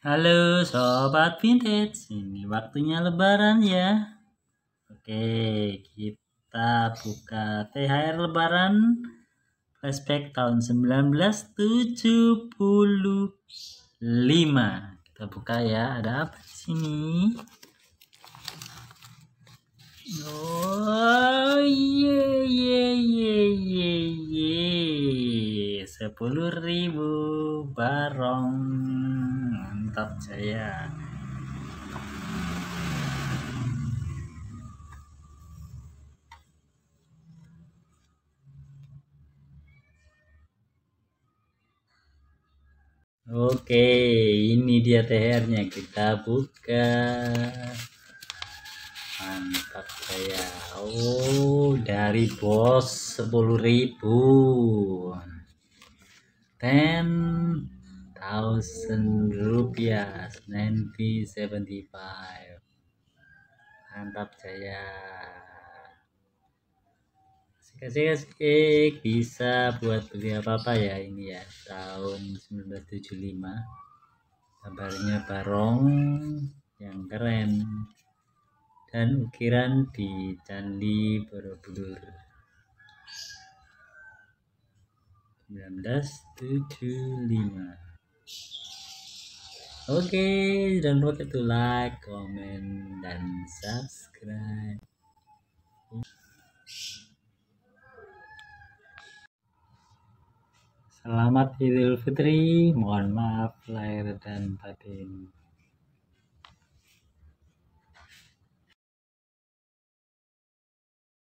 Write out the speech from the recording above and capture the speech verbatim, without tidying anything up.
Halo Sobat Vintage, ini waktunya lebaran ya. Oke, kita buka T H R lebaran flashback tahun seribu sembilan ratus tujuh puluh lima. Kita buka ya, ada apa di sini? Oh ye ye ye ye ye, sepuluh ribu barong, mantap saya. Oke, ini dia T H R-nya, kita buka. Mantap saya. Oh, dari bos sepuluh ribu. Ten thousand rupiah, nineteen seventy five. Mantap saya. Asik-asik, bisa buat beli apa-apa ya ini ya, tahun seribu sembilan ratus tujuh puluh lima. Kabarnya barong yang keren dan ukiran di Candi Borobudur seribu sembilan ratus tujuh puluh lima. Oke, jangan lupa to like, comment, dan subscribe. Selamat Idul Fitri, mohon maaf lahir dan batin.